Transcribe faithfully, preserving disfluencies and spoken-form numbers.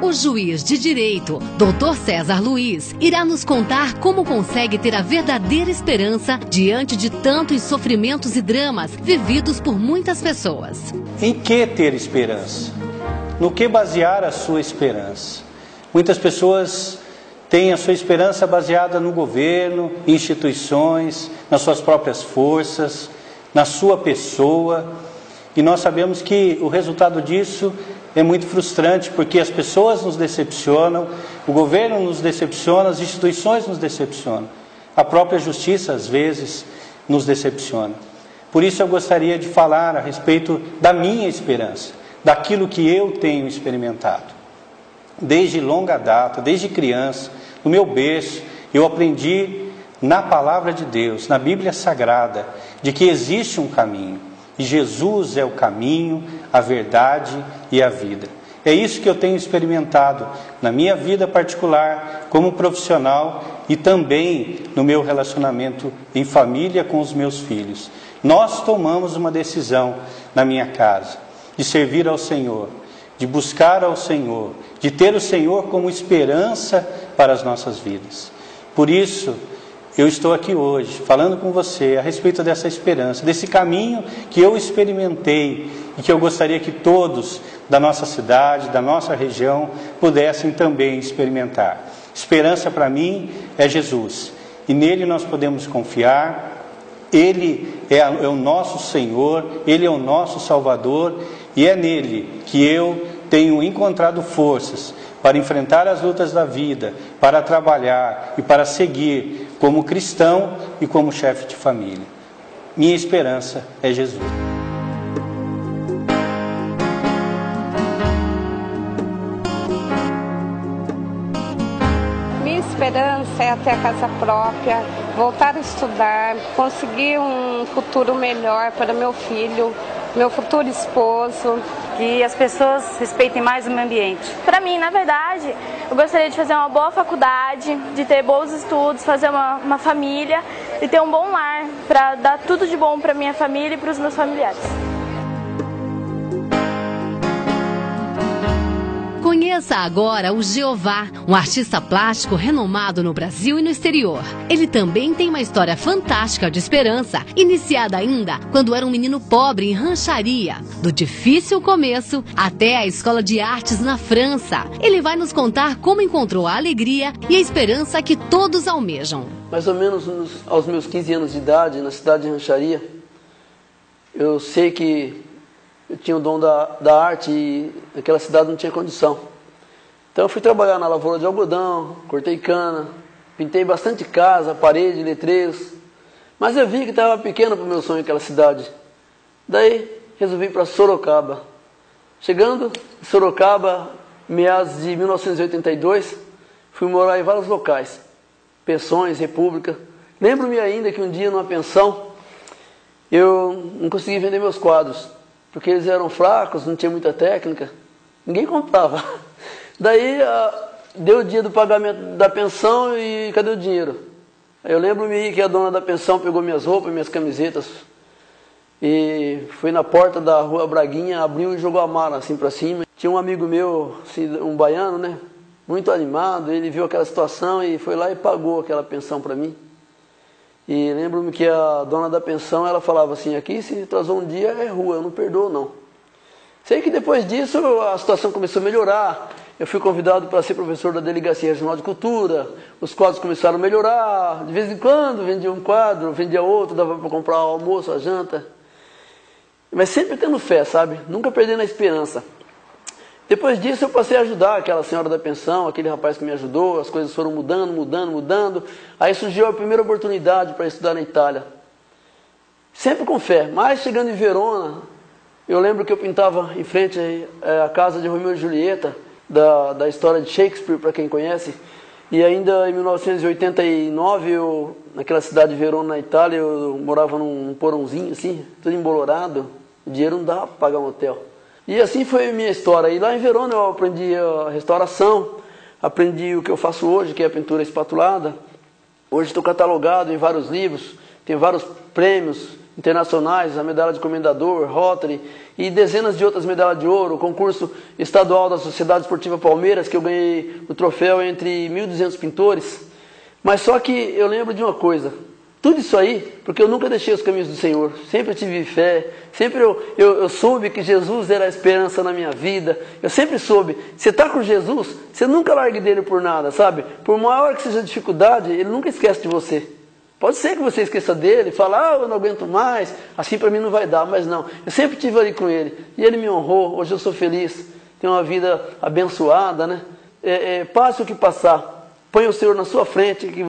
O juiz de direito, doutor César Luiz, irá nos contar como consegue ter a verdadeira esperança diante de tantos sofrimentos e dramas vividos por muitas pessoas. Em que ter esperança? No que basear a sua esperança? Muitas pessoas têm a sua esperança baseada no governo, instituições, nas suas próprias forças, na sua pessoa. E nós sabemos que o resultado disso é muito frustrante, porque as pessoas nos decepcionam, o governo nos decepciona, as instituições nos decepcionam. A própria justiça, às vezes, nos decepciona. Por isso eu gostaria de falar a respeito da minha esperança, daquilo que eu tenho experimentado. Desde longa data, desde criança, no meu berço, eu aprendi na Palavra de Deus, na Bíblia Sagrada, de que existe um caminho. E Jesus é o caminho, a verdade e a vida. É isso que eu tenho experimentado na minha vida particular, como profissional e também no meu relacionamento em família com os meus filhos. Nós tomamos uma decisão na minha casa de servir ao Senhor, de buscar ao Senhor, de ter o Senhor como esperança para as nossas vidas. Por isso, eu estou aqui hoje falando com você a respeito dessa esperança, desse caminho que eu experimentei e que eu gostaria que todos da nossa cidade, da nossa região, pudessem também experimentar. Esperança para mim é Jesus, e nele nós podemos confiar. Ele é, é o nosso Senhor, Ele é o nosso Salvador, e é nele que eu tenho encontrado forças para enfrentar as lutas da vida, para trabalhar e para seguir como cristão e como chefe de família. Minha esperança é Jesus. Minha esperança é ter a casa própria, voltar a estudar, conseguir um futuro melhor para meu filho, meu futuro esposo. Que as pessoas respeitem mais o meio ambiente. Para mim, na verdade, eu gostaria de fazer uma boa faculdade, de ter bons estudos, fazer uma, uma família e ter um bom lar para dar tudo de bom para minha família e para os meus familiares. Conheça agora o Jeová, um artista plástico renomado no Brasil e no exterior. Ele também tem uma história fantástica de esperança, iniciada ainda quando era um menino pobre em rancharia, do difícil começo até a escola de artes na França. Ele vai nos contar como encontrou a alegria e a esperança que todos almejam. Mais ou menos nos, aos meus quinze anos de idade, na cidade de Rancharia, eu sei que eu tinha o dom da, da arte e naquela cidade não tinha condição. Então eu fui trabalhar na lavoura de algodão, cortei cana, pintei bastante casa, parede, letreiros. Mas eu vi que estava pequeno para o meu sonho aquela cidade. Daí resolvi ir para Sorocaba. Chegando em Sorocaba, meados de mil novecentos e oitenta e dois, fui morar em vários locais. Pensões, república. Lembro-me ainda que um dia numa pensão, eu não consegui vender meus quadros. Porque eles eram fracos, não tinha muita técnica, ninguém comprava. Daí deu o dia do pagamento da pensão e cadê o dinheiro? Aí eu lembro-me que a dona da pensão pegou minhas roupas, minhas camisetas e foi na porta da rua Braguinha, abriu e jogou a mala assim para cima. Tinha um amigo meu, assim, um baiano, né, muito animado, ele viu aquela situação e foi lá e pagou aquela pensão para mim. E lembro-me que a dona da pensão, ela falava assim, aqui se atrasou um dia é rua, eu não perdoo não. Sei que depois disso a situação começou a melhorar, eu fui convidado para ser professor da Delegacia Regional de Cultura, os quadros começaram a melhorar, de vez em quando vendia um quadro, vendia outro, dava para comprar o almoço, a janta. Mas sempre tendo fé, sabe? Nunca perdendo a esperança. Depois disso eu passei a ajudar aquela senhora da pensão, aquele rapaz que me ajudou, as coisas foram mudando, mudando, mudando. Aí surgiu a primeira oportunidade para estudar na Itália. Sempre com fé, mas chegando em Verona, eu lembro que eu pintava em frente é, à casa de Romeu e Julieta, da, da história de Shakespeare, para quem conhece. E ainda em mil novecentos e oitenta e nove, eu, naquela cidade de Verona, na Itália, eu morava num porãozinho assim, tudo embolorado, o dinheiro não dava para pagar um hotel. E assim foi a minha história. E lá em Verona eu aprendi a restauração, aprendi o que eu faço hoje, que é a pintura espatulada. Hoje estou catalogado em vários livros, tenho vários prêmios internacionais, a medalha de comendador, Rotary e dezenas de outras medalhas de ouro, o concurso estadual da Sociedade Esportiva Palmeiras, que eu ganhei o troféu entre mil e duzentos pintores. Mas só que eu lembro de uma coisa, tudo isso aí, porque eu nunca deixei os caminhos do Senhor, sempre tive fé, sempre eu, eu, eu soube que Jesus era a esperança na minha vida, eu sempre soube, você está com Jesus, você nunca largue dele por nada, sabe? Por maior que seja a dificuldade, ele nunca esquece de você. Pode ser que você esqueça dele, fale, ah, eu não aguento mais, assim para mim não vai dar, mas não, eu sempre estive ali com ele, e ele me honrou, hoje eu sou feliz, tenho uma vida abençoada, né? É, é, passe o que passar, põe o Senhor na sua frente, que